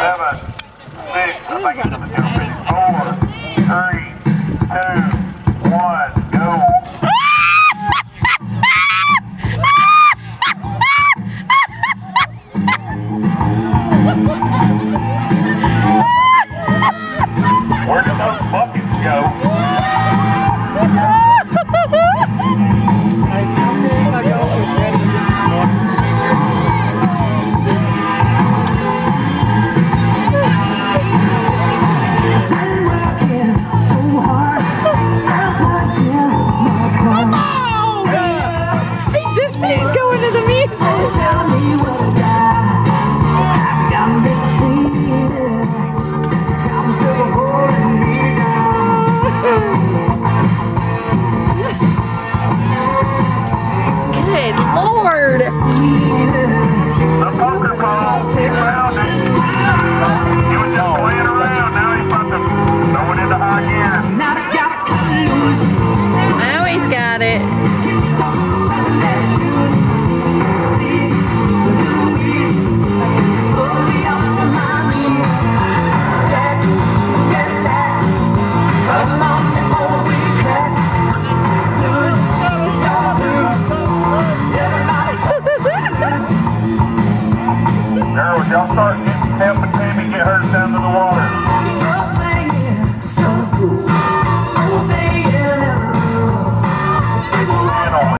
7, 6, I think it's number 2, 4, 3, 2, 1, go. Where did those buckets go? He's going to the music. Good Lord. The poker ball, he found it. He was just playing around. Now he's about to throw it into high gear. Now he's got it. Girls, y'all start helping Tammy get hers down to the water.